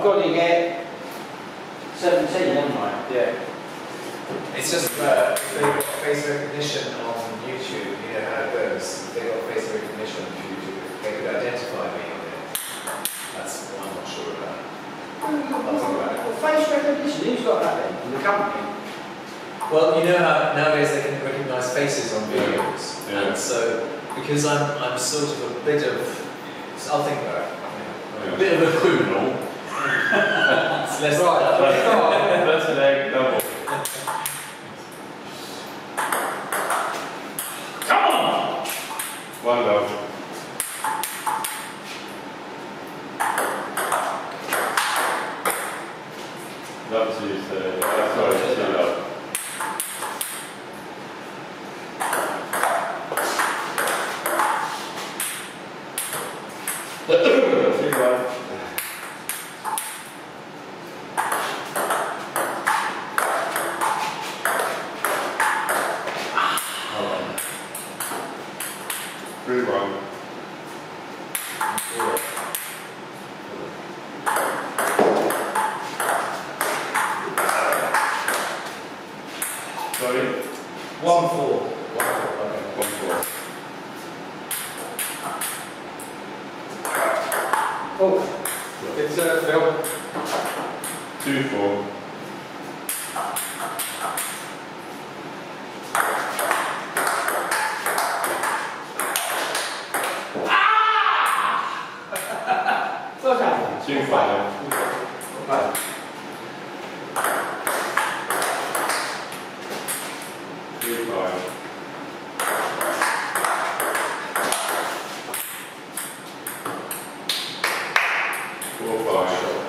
I've got to get 17, haven't I? Yeah. It's just if they've got face recognition on YouTube, you know how it goes. If they've got face recognition on YouTube, they could identify me on it. That's what I'm not sure about. I'll think about it. Well, face recognition, who's got that then? In the company? Well, you know how nowadays they can recognise faces on videos, and so because I'm sort of a bit of, I'll think about it. A bit of a criminal. It's less right. That's an egg double. Come on! One love. Love to you today. Sorry, two love. Sorry? 1-4. 1-4, okay. 1-4. Oh, it's Phil. 2-4. What's happening? 2-5. Okay. 3-5. 4-5.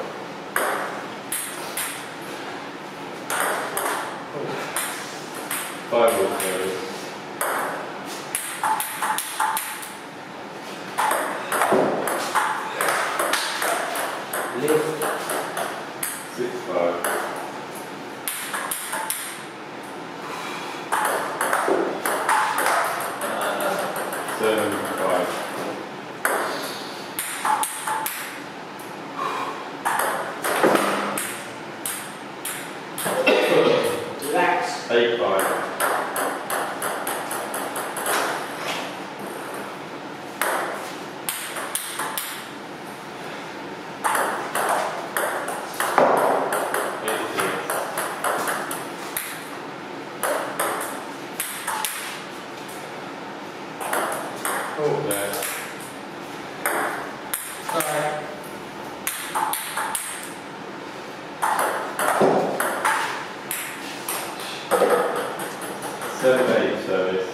5 will close. 6-5. 7-5. 8-5. 7-8 service.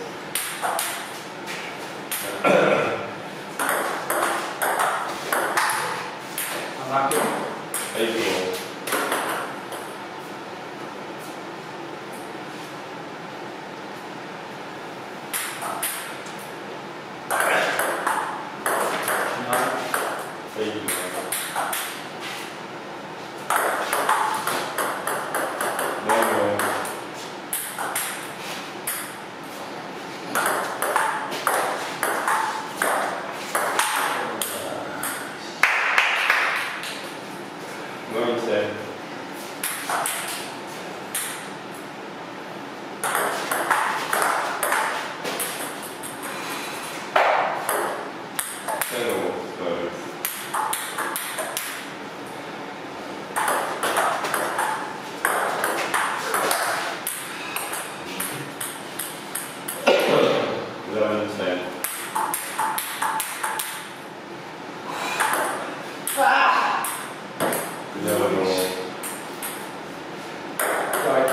I'm happy. 8-4. 9-10. 10 all close. 11-10. 11 all. Right.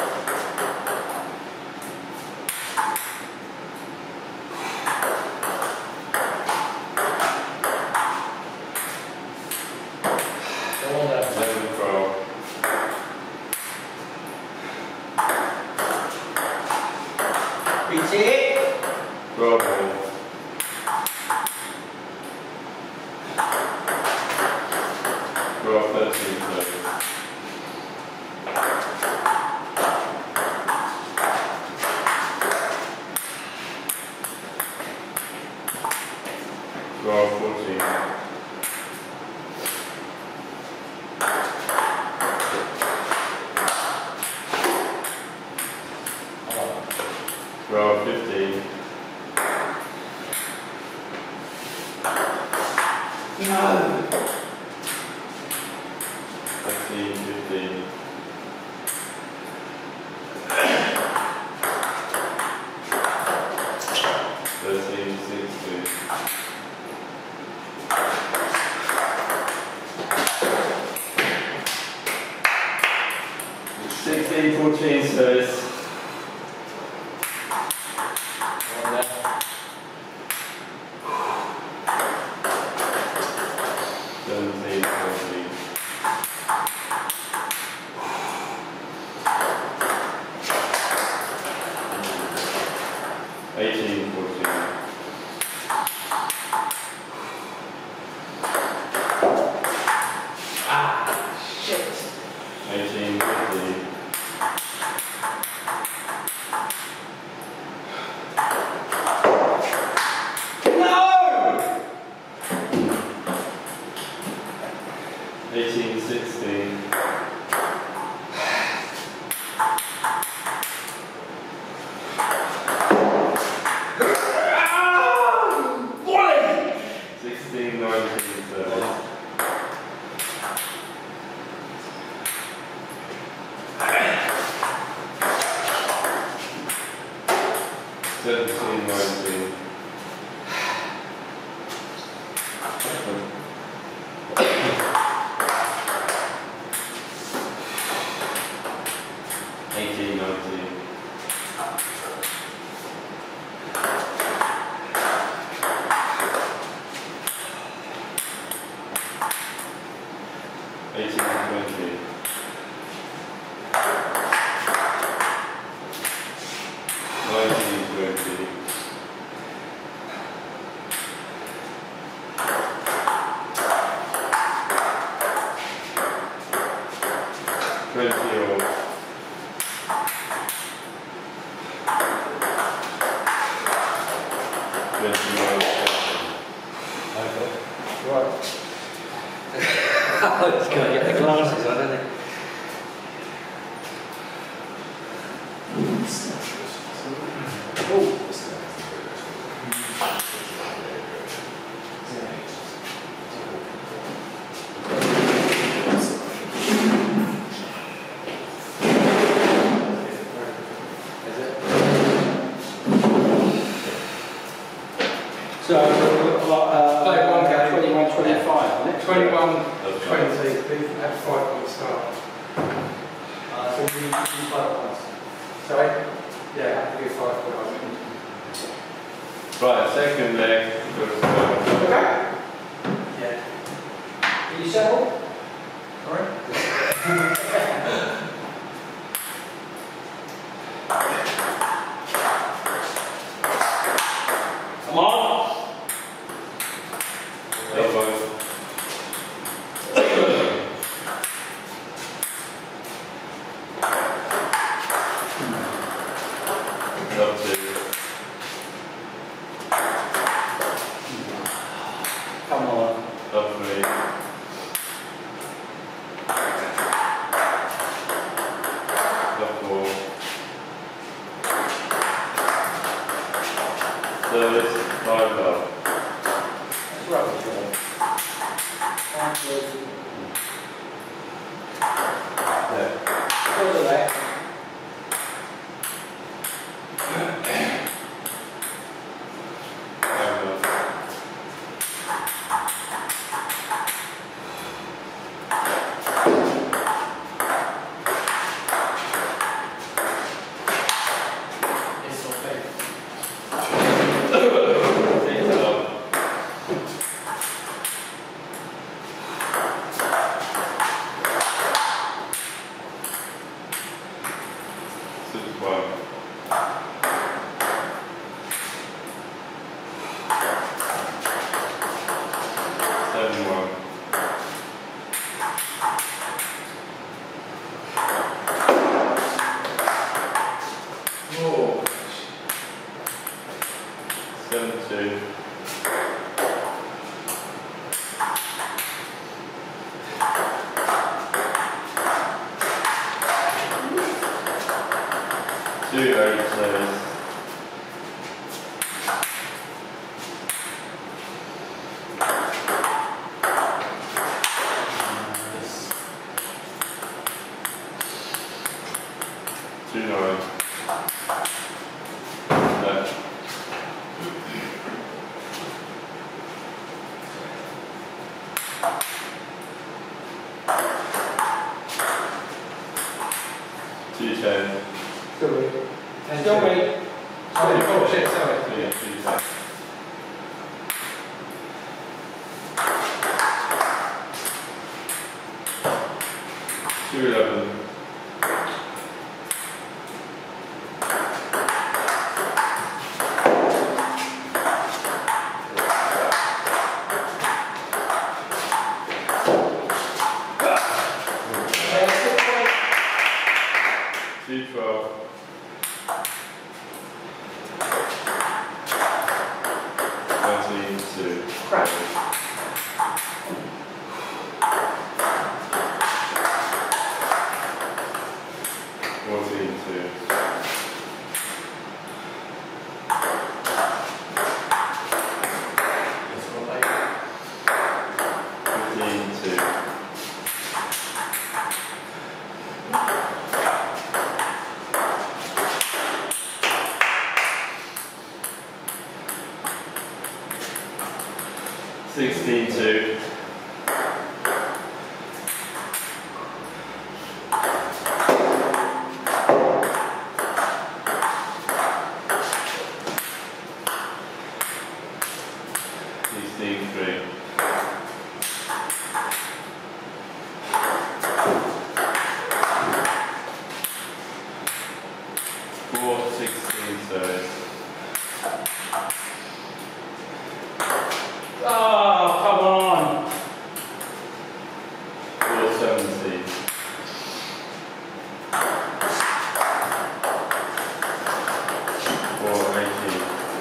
Go on then. 11-12. 12 all. 12-13 close. 12-14. No! 13, 15. 13, 16. 16, 14, sirs. One left. 17, 14. 18, 14. 18, 15. 18, 16. 16, 19, 17. 17, 19. 18, 19. 18, 20. 19, 20. 20 or 21. Right. I was going to get the glasses on, isn't it? So, play one game, 21, 25, isn't it? 21, That's 20, right. we had 5 point start. So we do 5 points. Sorry? Yeah, have to do 5 points. Right, second leg. First one. Okay. Yeah. Are you settled? Alright. Come on! Elbow. Up 2. Come on. Up 3. Up 4. Service, 5 up. That's rubbish, really. Yeah. Go to that. It's okay. Oh, 7-2. Two very close. 210. Still read. Still read. Oh shit, sorry. Yeah, 210. $211. $212. Crap. 14-2. It's not like 15-2. 16-2. 16-3. 4-16 service. Oh, come on. 4-17. 4-18.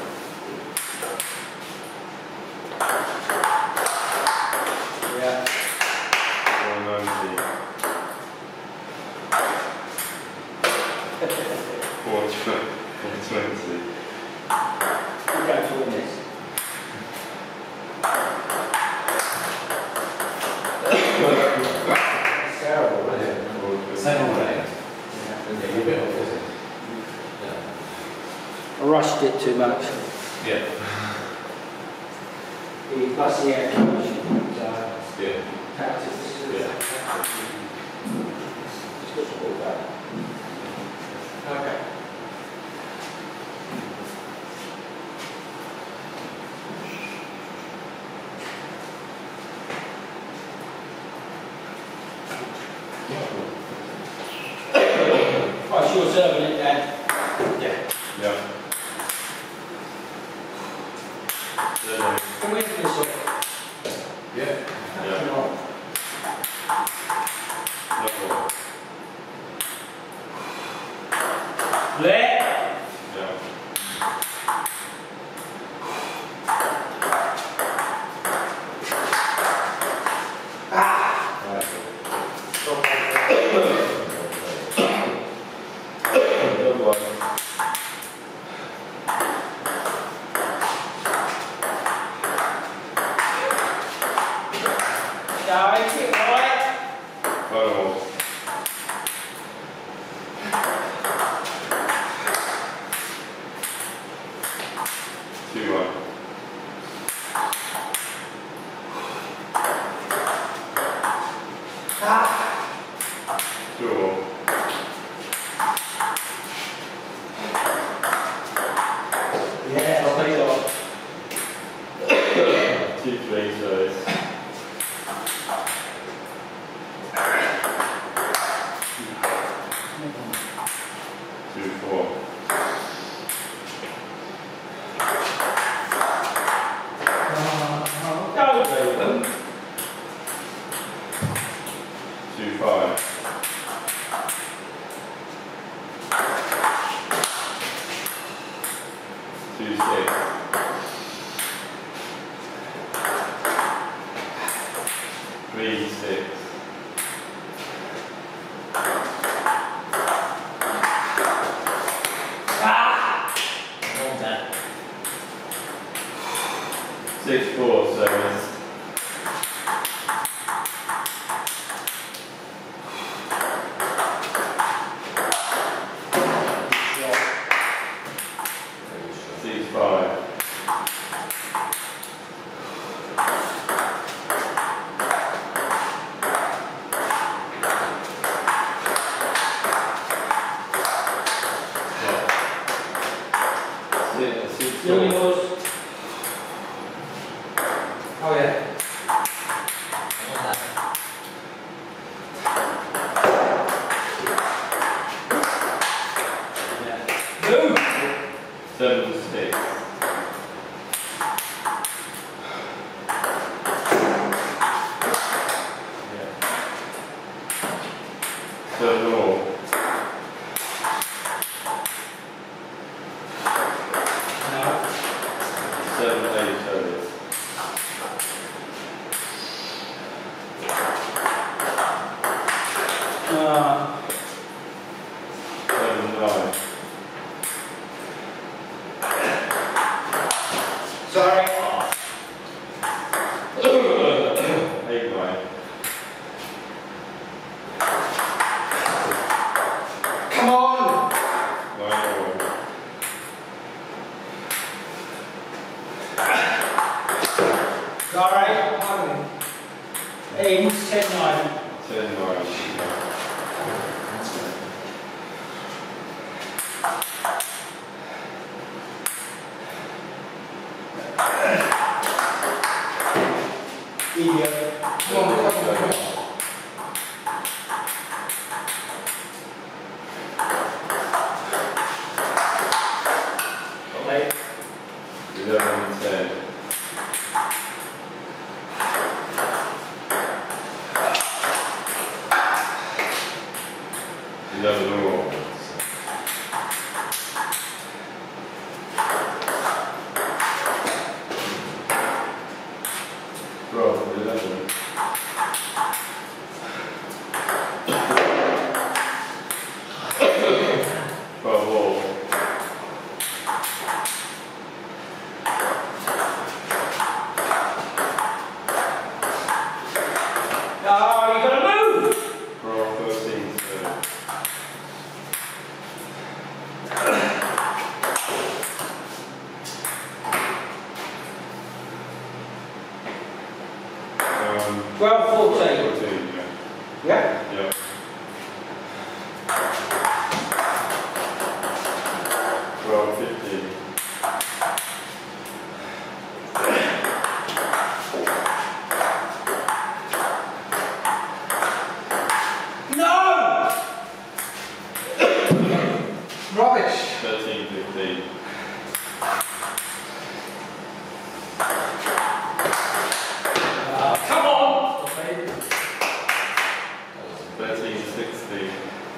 Yeah. 4-19. 4-20. We're going to win this. it's terrible, isn't it? Same old way. Yeah, you're a bit off, isn't it? I rushed it too much. Yeah. Plus the air conditioning. Yeah. Tactics. Yeah. It's good to walk back. Okay. Oh, you're serving it, Dad. Yeah. Yeah. Can we do this one? Yeah. Yeah. No. Let. Yeah. Good one. Now, is it right? Final. Two one. Draw. Yeah, I'll take it off. 2-3 service. 2-4. Go, Ruben. 2-5. 2-6. 3-6. 6-4 service. 6-5. 7, 6. Yeah. 7 all. No. 7, 8, sorry. Uh, 7, 9. sorry. 8, 9. Come on. 9, all. Sorry. Ames, 10, 9. 10, 9. Idiot. Come on, come on, come on. Okay. 11, 10. All. 12, 11. 12 all. Oh, you gotta move. 12, 13, 12, 14. 14, yeah. Yeah? Yeah. 12, 15. No! Rubbish. 13, 15. Come on. 13, 16.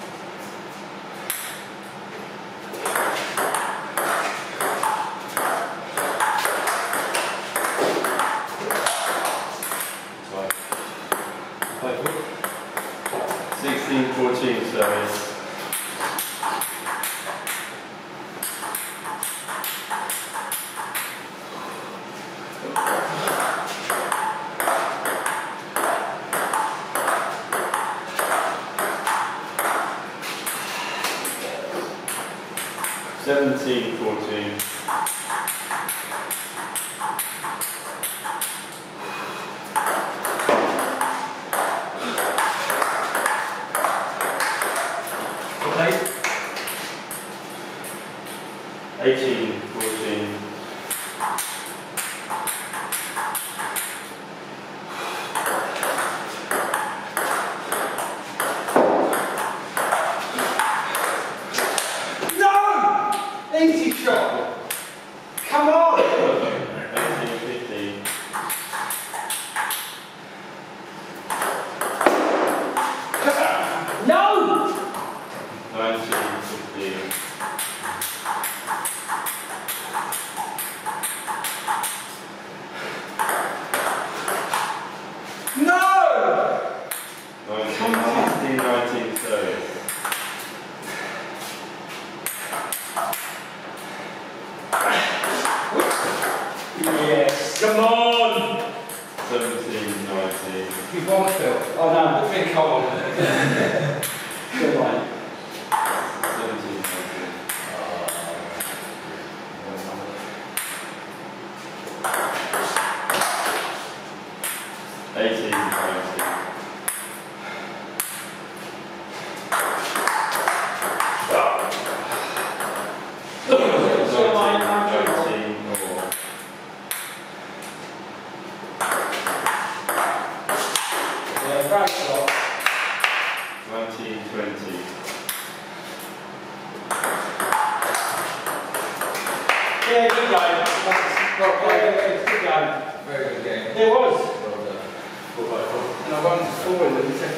Right. 16, 14, sorry. 17, 14. 18, 14. 80 shot. Come on. 18, 15. No. 19, 15. No. 19, 16, 19, 30. Yes. Come on. 17, 19. You won, Phil. Oh no, put me in cold. Good one. 17, 19. 18, 19. 19, 20. good game. Well played. It's a good game. Very good game. There was. Well done. Four by four. And I won 4 in the second